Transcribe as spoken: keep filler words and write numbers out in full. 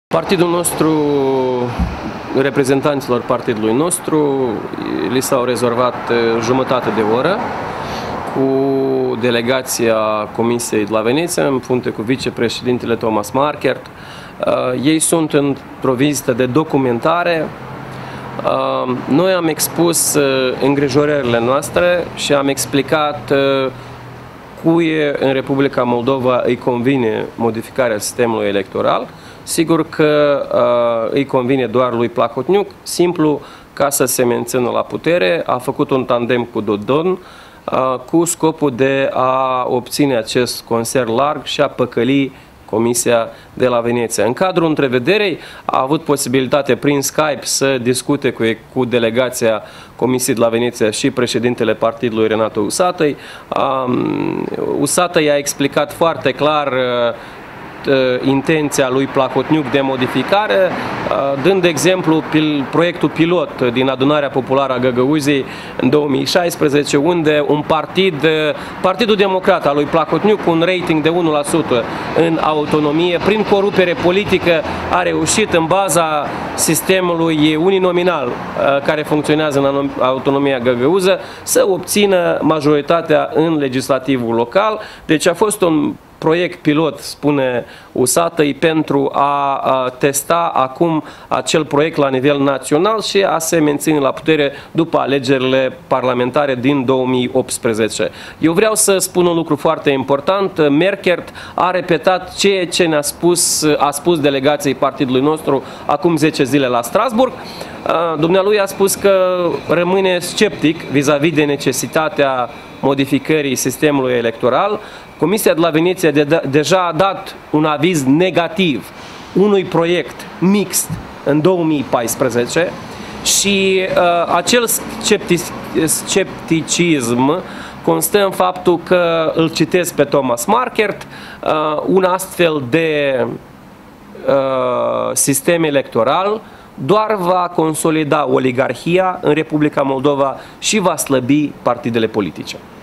Partidul nostru, reprezentanților partidului nostru, li s-au rezervat jumătate de oră cu delegația Comisiei de la Veneția, în frunte cu vicepreședintele Thomas Markert. Ei sunt într-o vizită de documentare. Noi am expus îngrijorările noastre și am explicat cui în Republica Moldova îi convine modificarea sistemului electoral. Sigur că uh, îi convine doar lui Plahotniuc, simplu ca să se mențină la putere. A făcut un tandem cu Dodon uh, cu scopul de a obține acest consens larg și a păcăli Comisia de la Veneția. În cadrul întrevederei a avut posibilitate prin Skype să discute cu, cu delegația Comisiei de la Veneția și președintele partidului Renato Usatăi. Um, Usatăi a explicat foarte clar uh, intenția lui Plahotniuc de modificare, dând exemplu pil, proiectul pilot din Adunarea Populară a Găgăuziei în două mii șaisprezece, unde un partid, Partidul Democrat al lui Plahotniuc, cu un rating de unu la sută în autonomie, prin corupere politică, a reușit în baza sistemului uninominal care funcționează în autonomia găgăuză să obțină majoritatea în legislativul local. Deci a fost un proiect pilot, spune Usatăi, pentru a, a testa acum acel proiect la nivel național și a se menține la putere după alegerile parlamentare din două mii optsprezece. Eu vreau să spun un lucru foarte important. Markert a repetat ceea ce ne-a spus, a spus delegației partidului nostru acum zece zile la Strasburg. Dumnealui a spus că rămâne sceptic vis-a-vis de necesitatea modificării sistemului electoral. Comisia de la Veneția de, de, deja a dat un aviz negativ unui proiect mixt în două mii paisprezece și uh, acel sceptic, scepticism constă în faptul că îl citesc pe Thomas Markert, uh, un astfel de uh, sistem electoral doar va consolida oligarhia în Republica Moldova și va slăbi partidele politice.